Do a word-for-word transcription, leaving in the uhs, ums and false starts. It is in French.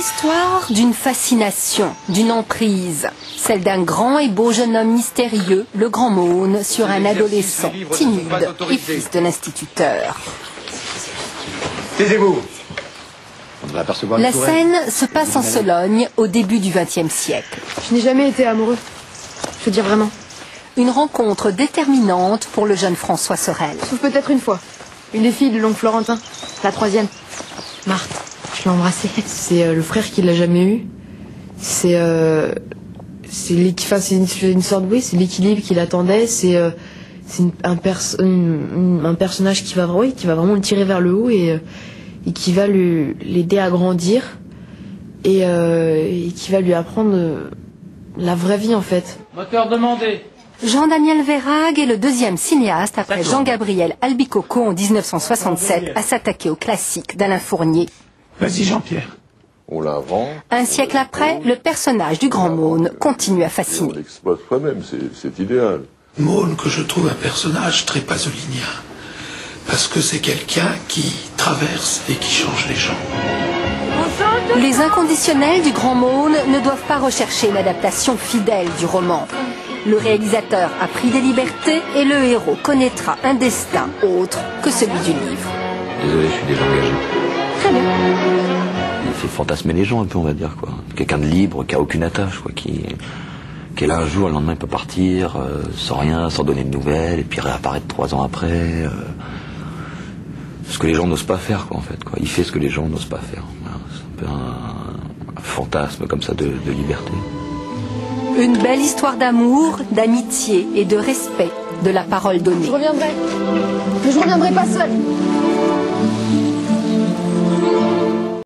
L'histoire d'une fascination, d'une emprise. Celle d'un grand et beau jeune homme mystérieux, le Grand Maune, sur un adolescent timide et fils de l'instituteur. Taisez-vous. La scène se passe en Sologne au début du vingtième siècle. Je n'ai jamais été amoureux. Je veux dire vraiment. Une rencontre déterminante pour le jeune François Sorel. Sauf peut-être une fois. Une des filles de l'oncle Florentin. La troisième. Marthe. Je l'ai embrassée. C'est euh, le frère qui l'a jamais eu. C'est euh, c'est une, une sorte oui, c'est l'équilibre qu'il attendait. C'est euh, c'est un, perso une, un personnage qui va oui, qui va vraiment le tirer vers le haut et, euh, et qui va l'aider à grandir et, euh, et qui va lui apprendre euh, la vraie vie en fait. Moteur demandé. Jean-Daniel Verhaeghe est le deuxième cinéaste après Jean-Gabriel Albicocco en mille neuf cent soixante-sept à s'attaquer au classique d'Alain Fournier. Vas-y Jean-Pierre. On l'invente. Un siècle après, le personnage du Grand Maune continue à fasciner. On l'exploite soi-même, c'est idéal. Maune, que je trouve un personnage très pasolinien, parce que c'est quelqu'un qui traverse et qui change les gens. Les inconditionnels du Grand Maune ne doivent pas rechercher l'adaptation fidèle du roman. Le réalisateur a pris des libertés et le héros connaîtra un destin autre que celui du livre. Désolé, je suis déjà engagé. Très bien. Il fait fantasmer les gens un peu, on va dire, quoi. Quelqu'un de libre, qui a aucune attache, quoi, qui, qui est là un jour, le lendemain il peut partir, euh, sans rien, sans donner de nouvelles, et puis réapparaître trois ans après. Euh, ce que les gens n'osent pas faire, quoi, en fait, quoi. Il fait ce que les gens n'osent pas faire. Voilà. C'est un peu un, un fantasme comme ça de, de liberté. Une belle histoire d'amour, d'amitié et de respect de la parole donnée. Je reviendrai. Mais je reviendrai pas seule.